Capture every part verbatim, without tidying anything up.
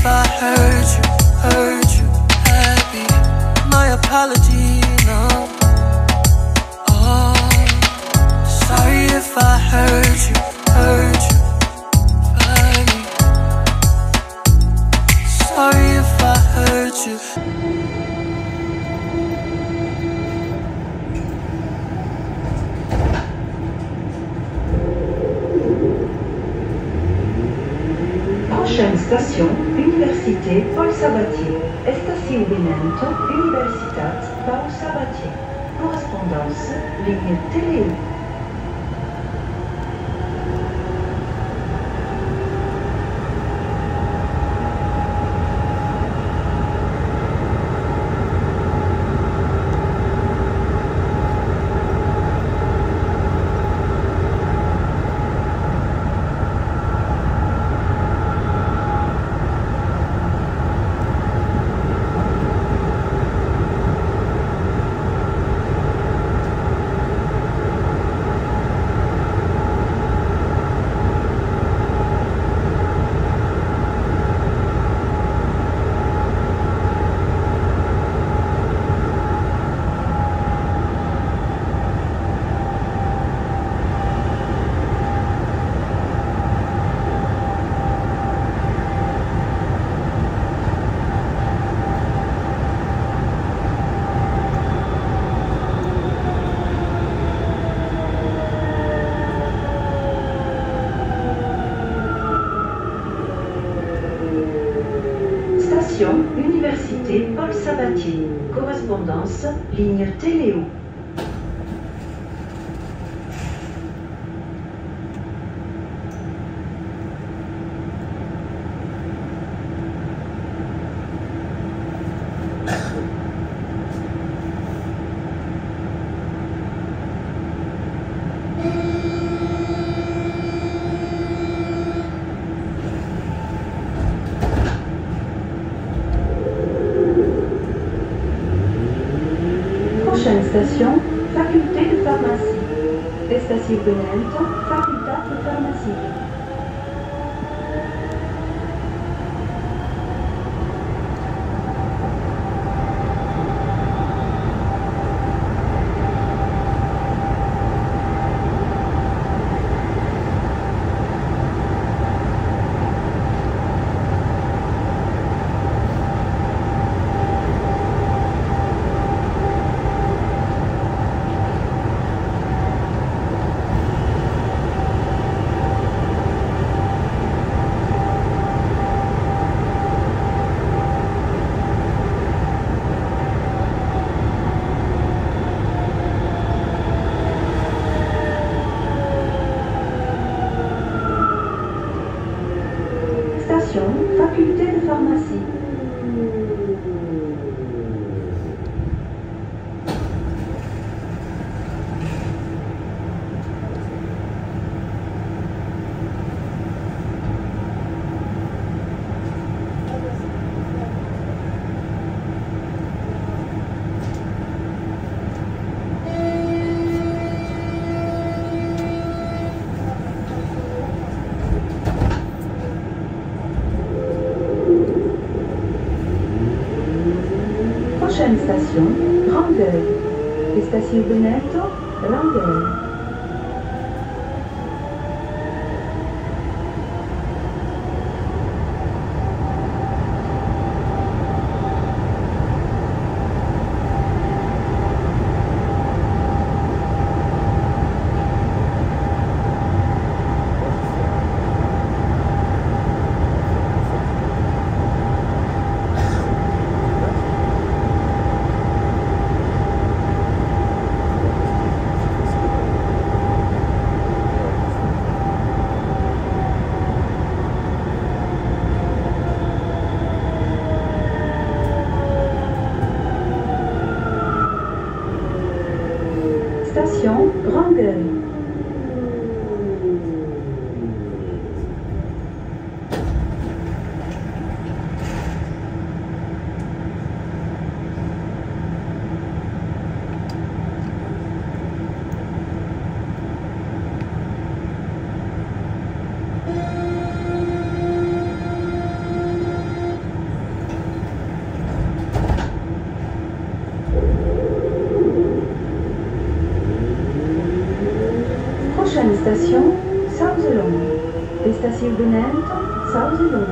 if I hurt you, hurt you, happy. My apology, no. Oh, sorry if I hurt you, hurt you, baby. Sorry if I hurt you. Prochaine station, Université Paul Sabatier. Estacionamento Universitat Paul Sabatier. Correspondance, ligne Téléo. Université Paul Sabatier. Correspondance, ligne Téléo. Prochaine station, faculté de pharmacie. Estacionamento, facultad de farmacia. Faculté de pharmacie. Prochaine station, Rangueil. Estacionamento, Rangueil. Estacionamento Sauselon.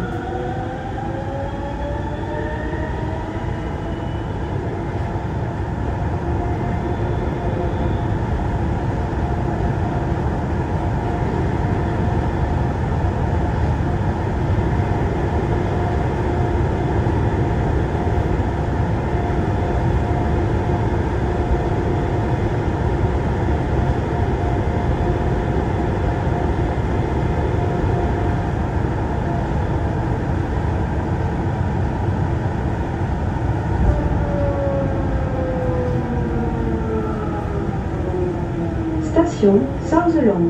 Station Sauselon.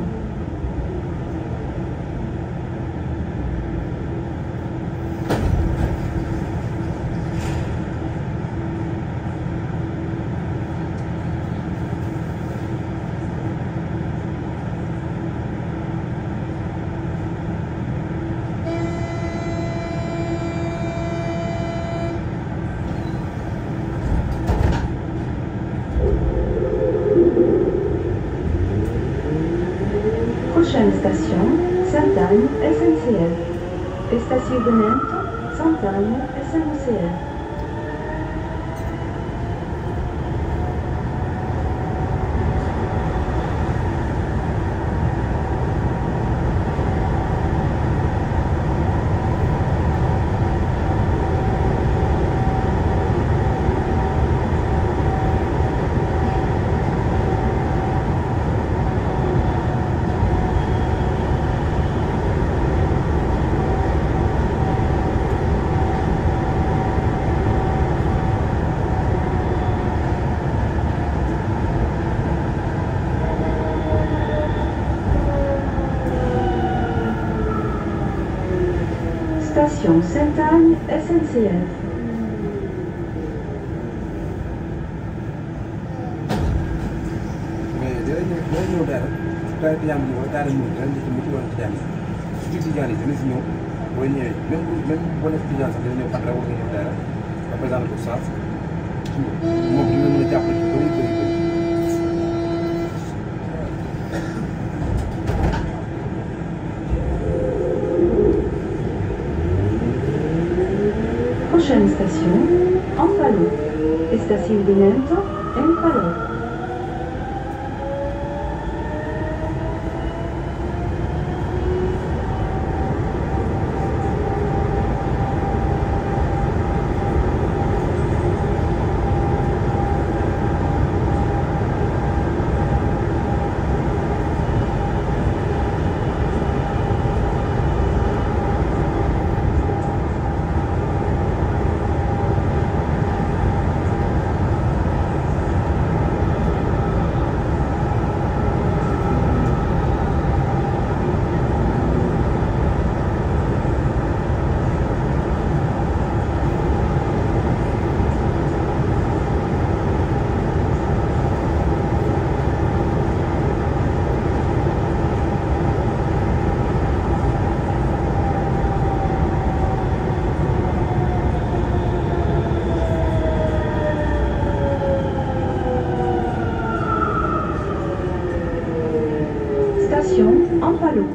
Prochaine station, Sainte-Anne, S N C F. Estacionamento, Sainte-Anne, S N C F. Station Sainte-Anne, S N C F. mais dinañ ñëw dinañ ñëw dara daal di yàgg ñëw daal di ñëw dinañ ci mucc wala ci jàng si ci jàng yi dina si ñëw boo ñëwee même même boo nekk ci jàng sax dina ñëw Patra wala nga ñëw dara ba présenté ko sax moom dina mën a jàppale ci bëri bëri bëri. Prochaine station, Ampalo. Estacionamento, Ampalo. Station Ampalo.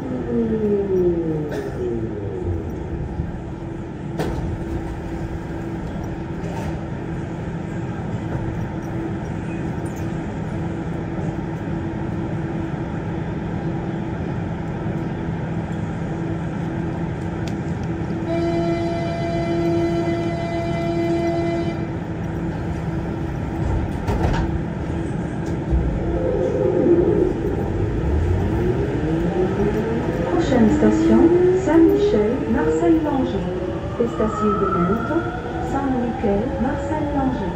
Prochaine station, Saint-Michel, Marseille-Langer. Estacionamento, Saint-Michel, Marseille-Langer.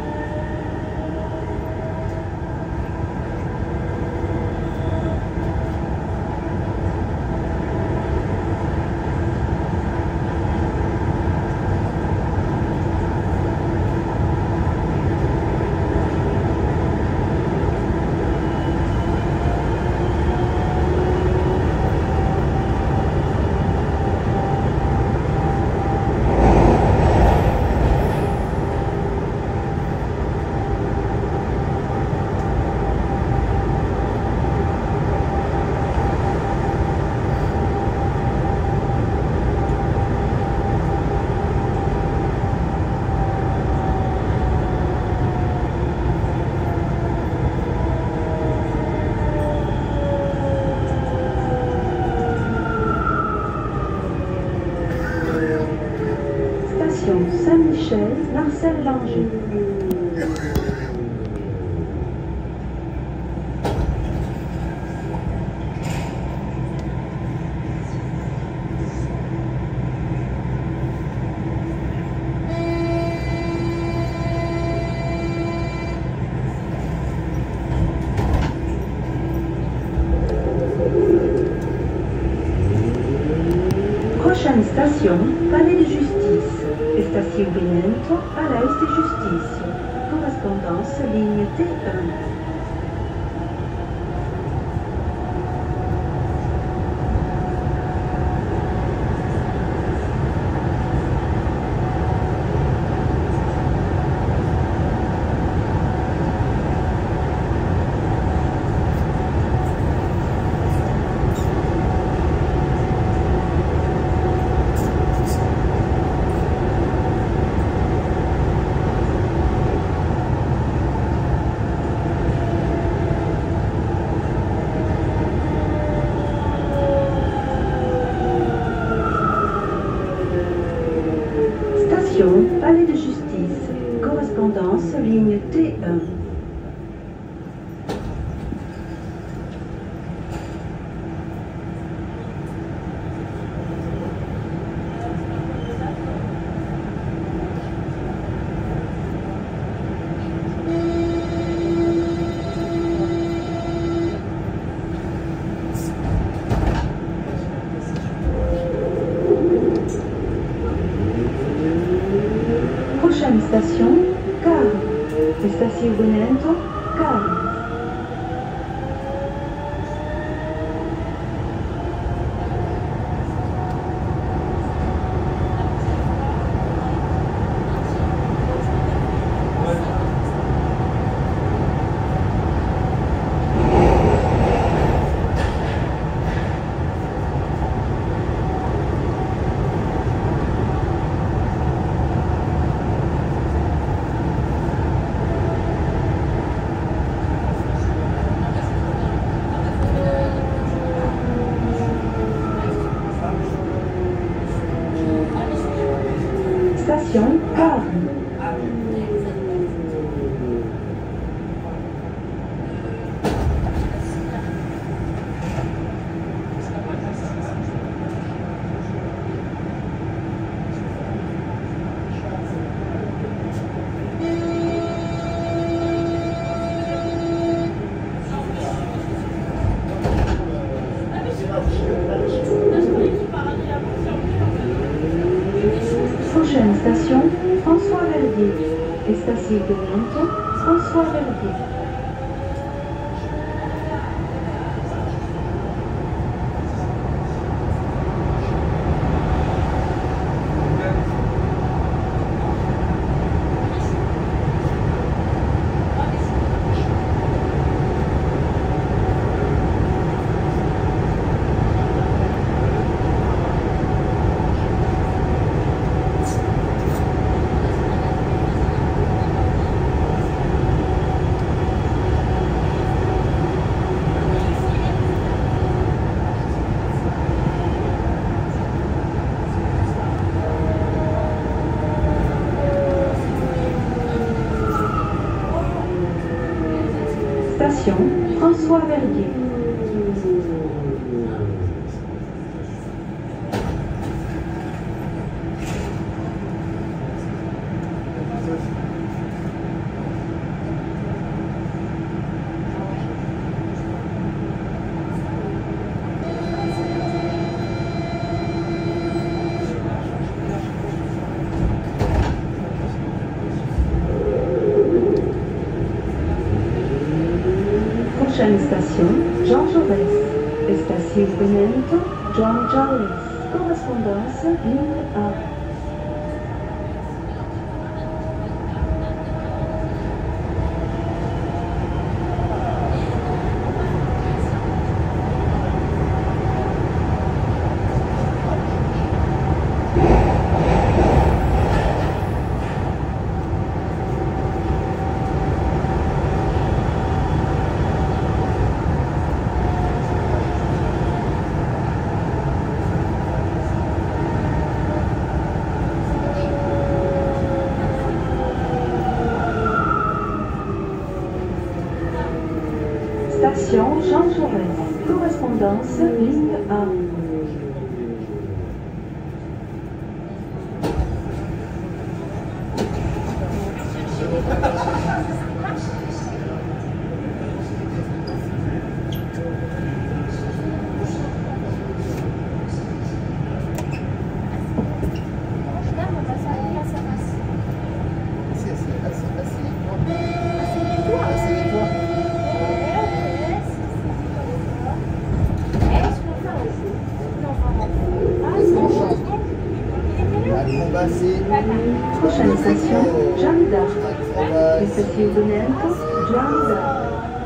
Marcel Langer. Prochaine station, Palais de Justice. Estacionamento, Palais de Justice. Correspondance, ligne T un. Palais de Justice. Correspondance, ligne T un. Prochaine station, Carme. Estacionamento, Carme. Station Carme. Prochaine station, François Verdier. Estacionamento, François Verdier. Station François Verdier. Prochaine station, Jean Jaurès. Estacionamento, Jean Jaurès. Correspondance, ligne A. Station Jean Jaurès. Correspondance ligne A. Prochaine station, Jeanne d'Arc. Estacionamento, Jeanne d'Arc.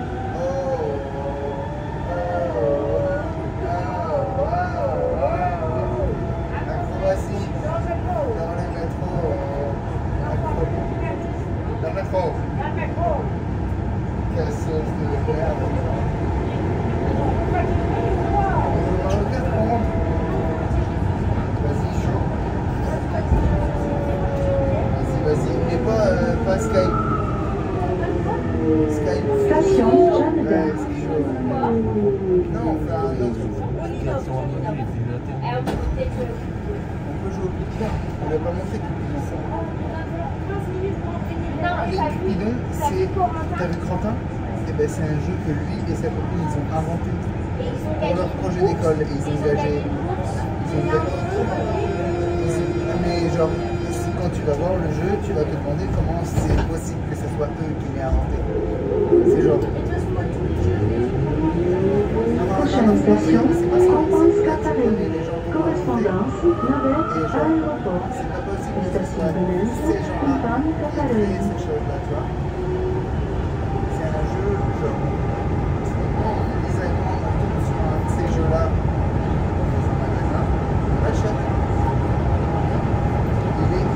Station Jeanne d'Arc. Non, on fait un autre. On peut jouer au Cupidon. On ne l'a pas montré Cupidon. Les Cupidon, c'est. T'as vu Quentin? Eh ben, c'est un jeu que lui et sa copine ils ont inventé pour leur projet d'école et ils ont engagé. Ils ont fait. Mais genre, quand tu vas voir le jeu, tu vas te demander comment c'est possible que ce soit eux qui l'aient inventé. C'est genre. Prochaine station, Campans Catarelli. Correspondance, navette, aéroport. Station de Metz, Campans Catarelli. C'est un jeu, genre. Lisa et moi, on tombe sur un de ces jeux-là dans un magasin, on l'achète. Il est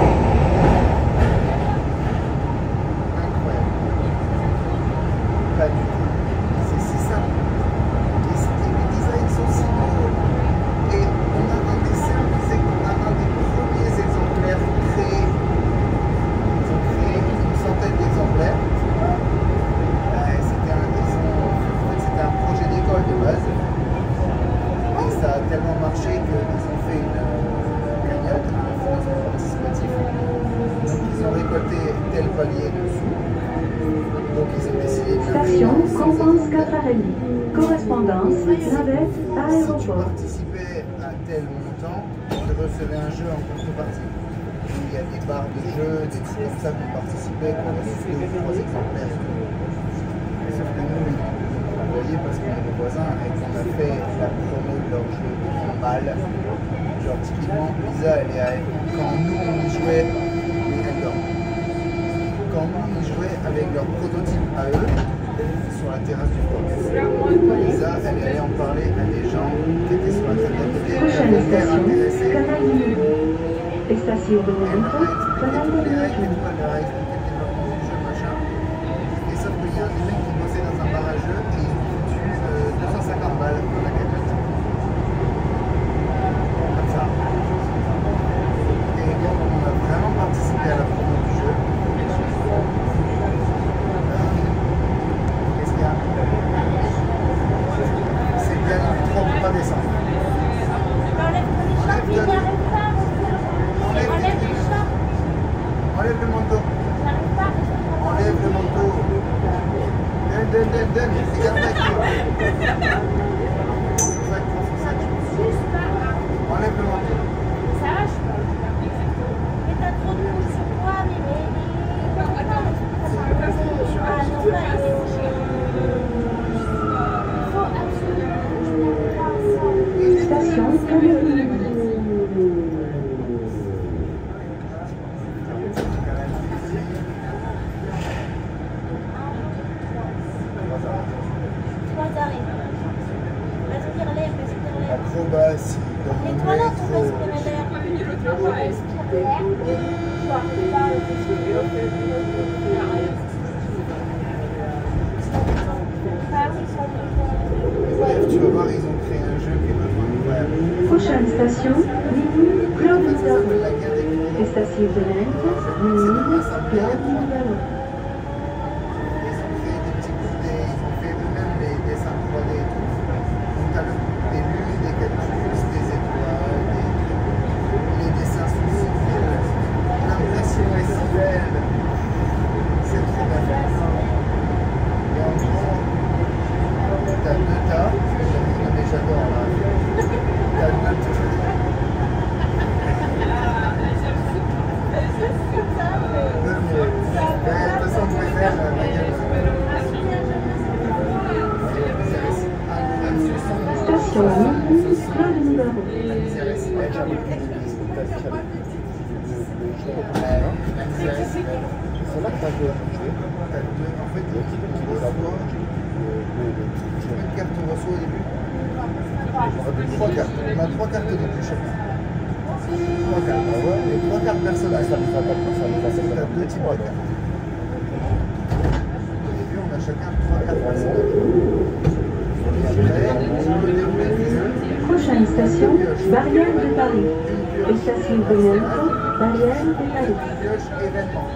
incroyable. Pas du tout. C'est si simple. Et les designs sont si beaux. Et on a un des simples, on a un des premiers exemplaires créés. Ils ont créé une centaine d'exemplaires. Euh, c'était un, ils ont, en fait, c'était un projet d'école de base. Et ça a tellement marché qu'ils ont fait une cagnotte, un financement participatif. Donc ils ont récolté tel palier dessous. Donc ils ont décidé de Station Campans Catarelli. Correspondance, navette, si tu aéroport. participais à tel montant, tu recevais un jeu en contrepartie. Il y a des barres de jeux, des trucs comme ça pour participer, qu'on reçoit deux ou trois exemplaires. Et sauf que nous, ils nous ont envoyé parce qu'on est des voisins et qu'on a fait la promo de leur jeu en balle. Genre typiquement, Lisa, elle est à... quand nous on y jouait, oui, elle dort. Quand nous on y jouait avec leur prototype à eux, sur la terrasse du parc. Lisa, elle est allée en parler à des gens qui étaient sur la terrasse et Prochaine qui étaient station, intéressés. Canal du Estacionamento, Canal Elle de a expliqué tout, elle a expliqué le développement du jeu, machin. Et sauf qu'il y a des mecs qui bossaient dans un bar à jeux et ils ont foutu euh, deux cent cinquante balles dans la cagnotte. Comme ça. Et donc on a vraiment participé à la promo du jeu. Qu'est-ce qu'il y a? C'est bien trop pas descendre. Enlève Enlève le manteau. Enlève le manteau. Donne, donne, donne, donne. Regarde là. Enlève le manteau. Ça va, je peux. Mais t'as trop de mouches sur toi, mais mais. Attends, ah non, là, il faut absolument que je me fasse. Station Canal. Trois arrêts. Respire l'air, respire l'air. Acrobatie. Et toi là, ton respire l'air. Respire l'air. Tu arrives pas à respirer. Bref, tu vas voir, ils ont créé un jeu qui est vraiment incroyable. Prochaine station, ligne Claude Ça s'appelle Hidalgo. la guerre des Cupidons. Estacionamento, ligne Claude Hidalgo. Ils ont créé des petits bouts, des- ils ont fait eux-mêmes les C'est là que tu as deux. En fait, une carte reçoit au début. Trois cartes. On a trois cartes au début chacun. Trois cartes. Et trois cartes personnelles. Ça nous fait deux types de cartes. Au début, on a chacun trois cartes personnelles. Prochaine station, Barrière de Paris. Station Benento, Barrière de Paris. Pioche événement.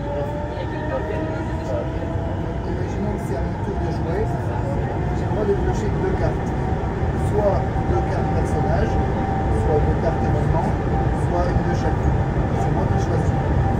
Imaginons que c'est à mon tour de jouer. J'ai le droit de piocher deux cartes. Soit deux cartes personnages, soit deux cartes événement, soit une de chacune. C'est moi qui choisis.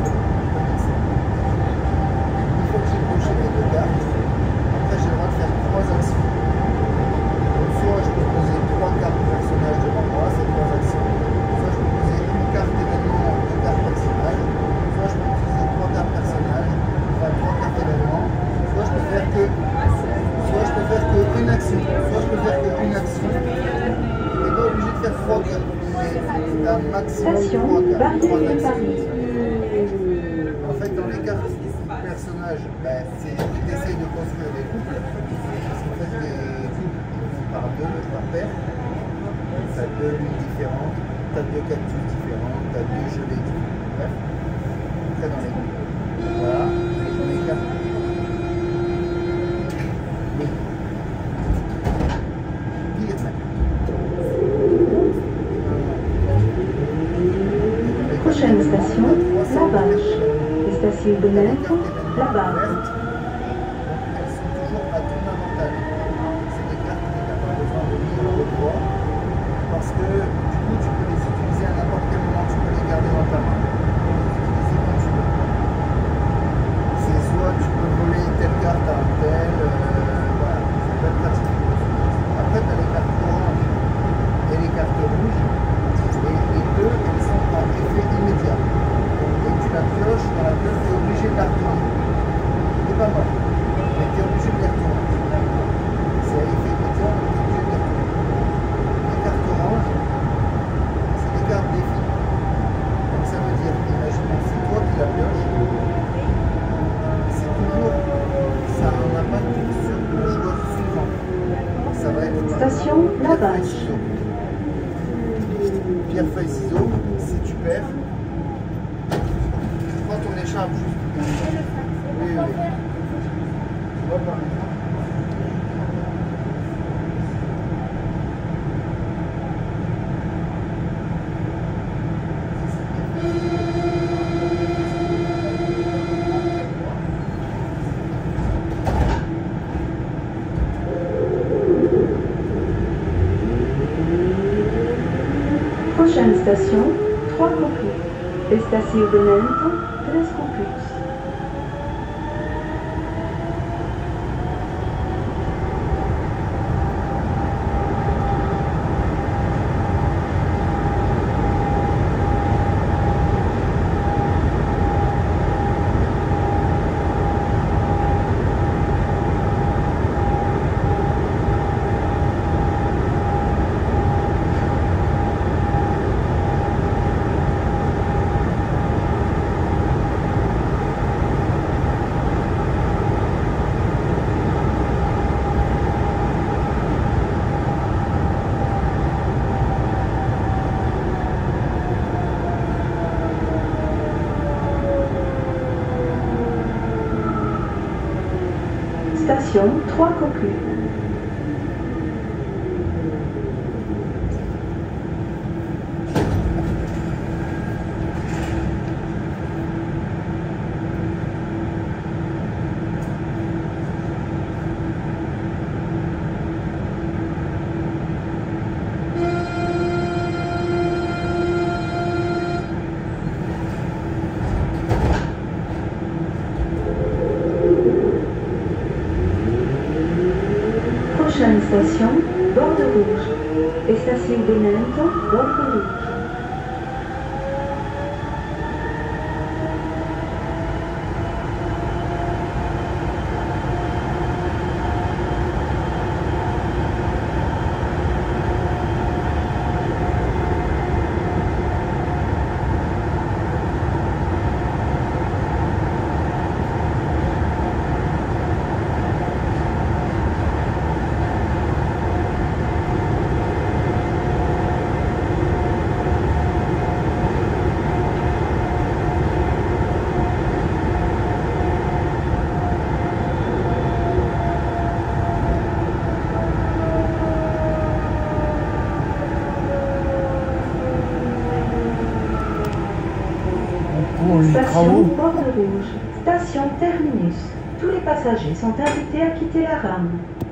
Une fois que j'ai pioché les deux cartes, après j'ai le droit de faire trois actions. Donc soit je peux poser trois cartes personnages devant moi, c'est trois actions. Soit je peux poser une carte événement, deux cartes personnages. Soit je peux utiliser trois cartes personnages, enfin trois cartes événement. Soit je peux faire que soit je peux faire que une action, soit je peux faire que une action. Tu n'es pas obligé de faire trois cartes, mais tu as un maximum de Station trois cartes, Barrière trois de actions. Paris. En fait, dans les cartes personnages, ben, c'est tu essayes de construire des couples. Parce qu'en fait, les couples ils vont par deux, par paire. Tu as deux lunes différentes, tu as deux cactus différents, tu as deux gelées différentes. Bref, après dans les couples. Voilà, et dans les cartes. Prochaine station, La Vache. Station Benento, La Vache. Elles sont toujours à ton avantage. C'est des cartes que tu n'as pas besoin de lire au droit parce que du coup tu peux les utiliser à n'importe quel moment, tu peux les garder dans ta main. Tu peux les utiliser quand tu veux. C'est soit tu peux voler telle carte à un tel, euh, voilà, ça peut être pratique. Après tu as les cartes oranges et les cartes rouges. Et les deux, elles sont à effet immédiat. Et tu la pioches, dans la pioche, tu es obligé de la retourner. C'est pas mort. Mais tu es obligé de les retourner. C'est à effet immédiat, mais tu es obligé de les retourner. Les cartes oranges, c'est des cartes défis. Donc ça veut dire, imaginons, c'est toi qui la pioche. C'est toujours, ça a un impact sur le joueur suivant. Ça va être Station La Vache. Pierre, feuille, ciseaux, si tu perds, tu prends ton écharpe juste. Oui, oui. Tu vois, par exemple. Prochaine station, Trois Copus. Station Benento, Tres Copus. Station Trois Copus. Prochaine station, Bordeaux Rouge. Station Benento, Bordeaux Rouge. Oh, les Station travaux. Bordeaux Rouge. Station terminus. Tous les passagers sont invités à quitter la rame.